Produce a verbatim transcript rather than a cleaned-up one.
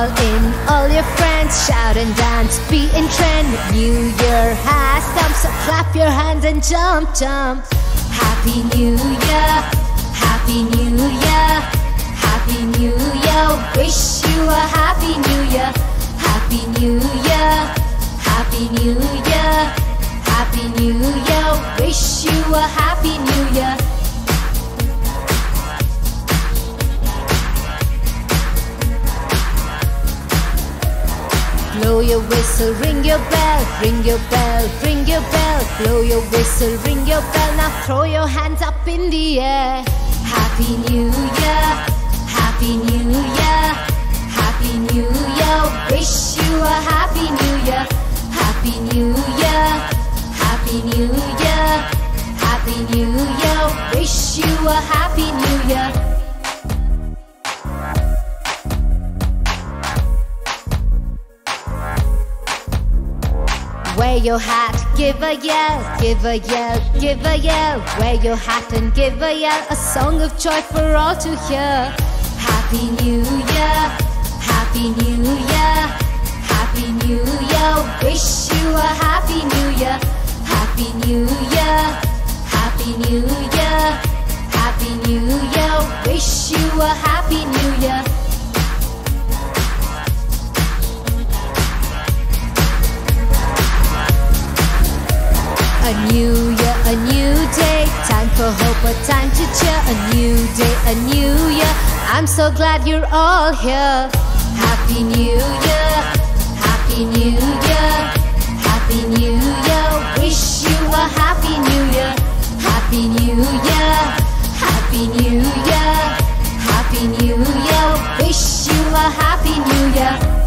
Call in all your friends, shout and dance, be in trend. New Year has come, so clap your hands and jump, jump. Happy New Year, Happy New Year, Happy New Year. Wish you a Happy New Year, Happy New Year, Happy New Year, Happy New Year. Wish you a Happy New Year. Blow your whistle, ring your bell, ring your bell, ring your bell. Blow your whistle, ring your bell. Now throw your hands up in the air. Happy New Year, Happy New Year, Happy New Year. Wish you a Happy New Year, Happy New Year, Happy New Year, Happy New Year. Wish you a Happy New Year. Wear your hat, give a yell, give a yell, give a yell. Wear your hat and give a yell, a song of joy for all to hear. Happy New Year, Happy New Year, Happy New Year. Wish you a Happy New Year, Happy New Year, Happy New Year, Happy New Year. Wish you a Happy New Year. A new year, a new day, time for hope, a time to cheer. A new day, a new year, I'm so glad you're all here. Happy New Year, Happy New Year, Happy New Year. Wish you a Happy New Year, Happy New Year, Happy New Year, Happy New Year. Wish you a Happy New Year.